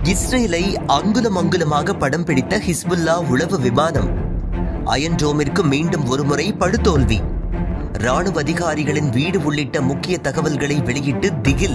இஸ்ரேலை அங்குலம் அங்குலமாக படம் பிடித்த ஹிஸ்புல்லா உளவு விமானம். அயன் டோமிற்கு மீண்டும் ஒருமுறை படுதோல்வி. ராணுவ அதிகாரிகளின் வீடு உள்ளிட்ட முக்கிய தகவல்களை வெளியிட்டு திகில்.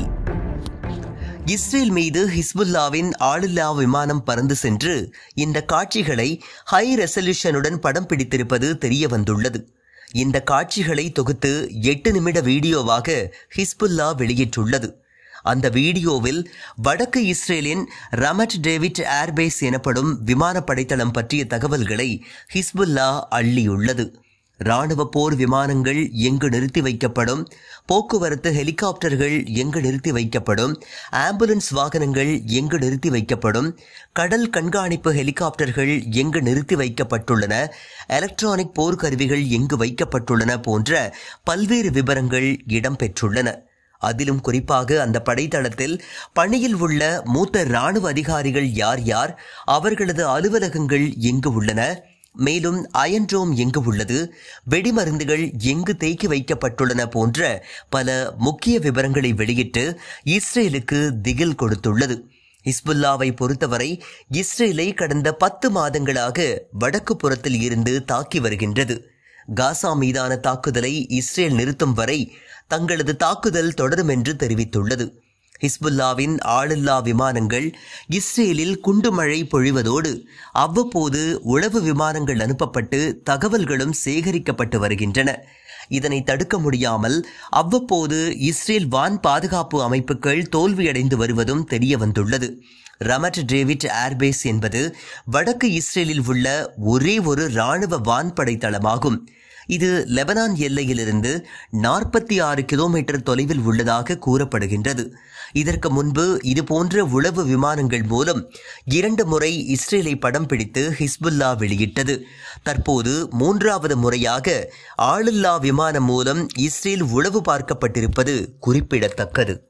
இஸ்ரேல் மீது ஹிஸ்புல்லாவின் ஆளில்லா விமானம் பறந்து சென்று இந்த காட்சிகளை ஹை ரெசல்யூஷனுடன் படம் பிடித்திருப்பது தெரிய வந்துள்ளது. இந்த காட்சிகளை தொகுத்து 8 நிமிட வீடியோவாக ஹிஸ்புல்லா வெளியிட்டுள்ளது. அந்த வீடியோவில் வடக்கு இஸ்ரேலின் ரமட் டேவிட் ஏர்பேஸ் எனப்படும் விமானப்படைத்தளம் பற்றிய தகவல்களை ஹிஸ்புல்லா அள்ளியுள்ளது. ராணுவ போர் விமானங்கள் எங்கு நிறுத்தி வைக்கப்படும், போக்குவரத்து ஹெலிகாப்டர்கள் எங்கு நிறுத்தி வைக்கப்படும், ஆம்புலன்ஸ் வாகனங்கள் எங்கு நிறுத்தி வைக்கப்படும், கடல் கண்காணிப்பு ஹெலிகாப்டர்கள் எங்கு நிறுத்தி வைக்கப்பட்டுள்ளன, எலக்ட்ரானிக் போர்க்கருவிகள் எங்கு வைக்கப்பட்டுள்ளன போன்ற பல்வேறு விவரங்கள் இடம்பெற்றுள்ளன. அதிலும் குறிப்பாக அந்த படைத்தளத்தில் பணியில் உள்ள மூத்த ராணுவ அதிகாரிகள் யார் யார், அவர்களது அலுவலகங்கள் எங்கு உள்ளன, மேலும் அயன் டோம் எங்கு உள்ளது, வெடிமருந்துகள் எங்கு தேக்கி வைக்கப்பட்டுள்ளன போன்ற பல முக்கிய விவரங்களை வெளியிட்டு இஸ்ரேலுக்கு திகில் கொடுத்துள்ளது. ஹிஸ்புல்லாவை பொறுத்தவரை இஸ்ரேலை கடந்த 10 மாதங்களாக வடக்கு புறத்தில் இருந்து தாக்கி வருகின்றது. காசா மீதான தாக்குதலை இஸ்ரேல் நிறுத்தும் வரை தங்களது தாக்குதல் தொடரும் என்று தெரிவித்துள்ளது. ஹிஸ்புல்லாவின் ஆளில்லா விமானங்கள் இஸ்ரேலில் குண்டுமழை பொழிவதோடு அவ்வப்போது உளவு விமானங்கள் அனுப்பப்பட்டு தகவல்களும் சேகரிக்கப்பட்டு வருகின்றன. இதனை தடுக்க முடியாமல் அவ்வப்போது இஸ்ரேல் வான் பாதுகாப்பு அமைப்புகள் தோல்வியடைந்து வருவதும் தெரிய வந்துள்ளது. ரமட் டேவிட் ஏர்பேஸ் என்பது வடக்கு இஸ்ரேலில் உள்ள ஒரே ஒரு இராணுவ வான்படை தளமாகும். இது லெபனான் எல்லையிலிருந்து 46 கிலோமீட்டர் தொலைவில் உள்ளதாக கூறப்படுகின்றது. இதற்கு முன்பு இதுபோன்ற உளவு விமானங்கள் மூலம் 2 முறை இஸ்ரேலை படம் பிடித்து ஹிஸ்புல்லா வெளியிட்டது. தற்போது 3வது முறையாக ஆளில்லா விமானம் மூலம் இஸ்ரேல் உளவு பார்க்கப்பட்டிருப்பது குறிப்பிடத்தக்கது.